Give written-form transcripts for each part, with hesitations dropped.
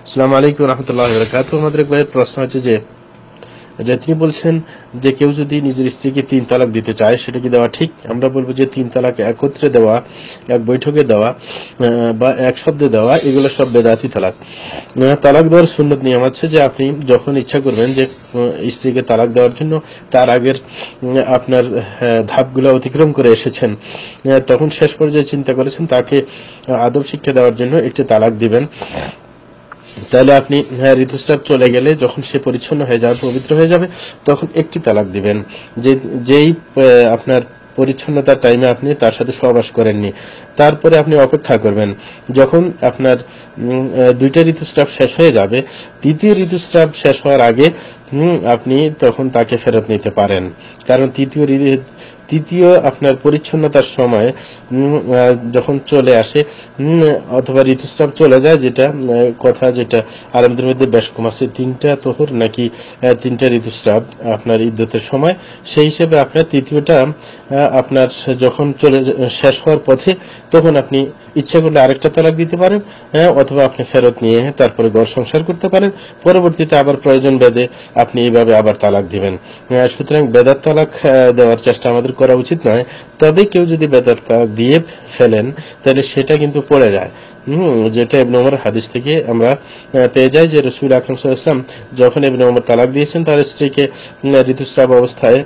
আসসালামু আলাইকুম রহমতুল্লাহ বারাকাতুহু। আমাদের এক ভাইয়ের প্রশ্ন হচ্ছে যে তিনি বলছেন যে কেউ যদি নিজের স্ত্রীকে 3 তালাক দিতে চায় সেটা কি দেওয়া ঠিক? আমরা বলবো যে 3 তালাক একত্রে দেওয়া, এক বৈঠকে দেওয়া বা এক শব্দে দেওয়া এগুলো সব বেদাতি তালাক। তালাক দেওয়ার সুন্নত নিয়ম আছে যে আপনি যখন ইচ্ছা করবেন যে স্ত্রীকে তালাক দেওয়ার জন্য তার আগের আপনার ধাপগুলো অতিক্রম করে এসেছেন, তখন শেষ পর্যায়ে চিন্তা করেছেন তাকে আদব শিক্ষা দেওয়ার জন্য একটি তালাক দিবেন। তাহলে আপনি ঋতুস্রাব চলে গেলে যখন সে পরিচ্ছন্ন হয়ে যাবে, পবিত্র হয়ে যাবে, তখন একটি তালাক দিবেন। যেই আপনার পরিচ্ছন্নতার টাইমে আপনি তার সাথে সহবাস করেননি, তারপরে আপনি অপেক্ষা করবেন যখন আপনার দুইটা ঋতুস্রাব শেষ হয়ে যাবে, তৃতীয় ঋতুস্রাব শেষ হওয়ার আগে আপনি তখন তাকে ফেরত নিতে পারেন। কারণ তৃতীয় আপনার পরিচ্ছন্নতার সময় যখন চলে আসে অথবা ঋতুস্রাব চলে যায়, যেটা কথা যেটা আলেমদের মধ্যে বেশ কম আছে, 3টা তোহর নাকি 3টা ঋতুস্রাব আপনার ইদ্যতের সময়, সেই হিসেবে আপনার তৃতীয়টা আপনার যখন শেষ হওয়ার পথে, তখন আপনি ইচ্ছা করলে আরেকটা তালাক দিতে পারেন, অথবা আপনি ফেরত নিয়ে তারপরে ঘর সংসার করতে পারেন। পরবর্তীতে আবার প্রয়োজন ভেদে আপনি এইভাবে আবার তালাক দিবেন। সুতরাং বেদাত তালাক দেওয়ার চেষ্টা আমাদের করা উচিত নয়। তবে কেউ যদি বেদাত তালাক দিয়ে ফেলেন তাহলে সেটা কিন্তু পড়ে যায়, যেটা ইবনে ওমর হাদিস থেকে আমরা পেয়ে যাই যে রাসূল আকরাম সাল্লাল্লাহু আলাইহি ওয়াসাল্লাম যখন ইবনে ওমর তালাক দিয়েছেন তার স্ত্রীকে ঋতুস্রাব অবস্থায়,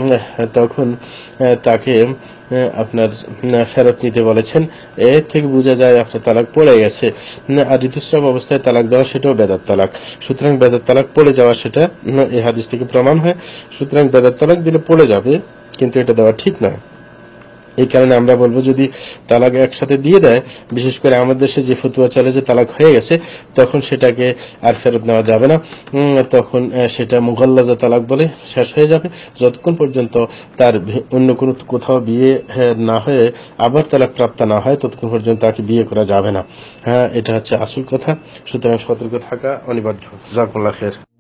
তখন তাকে আপনার ফেরত নিতে বলেছেন। এর থেকে বোঝা যায় আপনার তালাক পড়ে গেছে। আর ঋতুস্রাব অবস্থায় তালাক দেওয়া সেটাও বেদাত তালাক। সুতরাং বেদাত তালাক পড়ে যাওয়া সেটা এই হাদিস থেকে প্রমাণ হয়। সুতরাং বেদাত তালাক দিলে পড়ে যাবে, কিন্তু এটা দেওয়া ঠিক নয়। এই কারণে আমরা বলবো যদি তালাক একসাথে দিয়ে দেয়, বিশেষ করে আমাদের দেশে যে ফতোয়া চলে যে তালাক হয়ে গেছে তখন সেটাকে আর ফেরত নেওয়া যাবে না, তখন সেটা মুগাল্লাজা তালাক বলে শেষ হয়ে যাবে। যতক্ষণ পর্যন্ত তার অন্য কোনো কোথাও বিয়ে না হয়ে আবার তালাক প্রাপ্ত না হয়, ততক্ষণ পর্যন্ত তাকে বিয়ে করা যাবে না। এটা হচ্ছে আসল কথা। সুতরাং সতর্ক থাকা অনিবার্য। জাযাকুমুল্লাহ খাইর।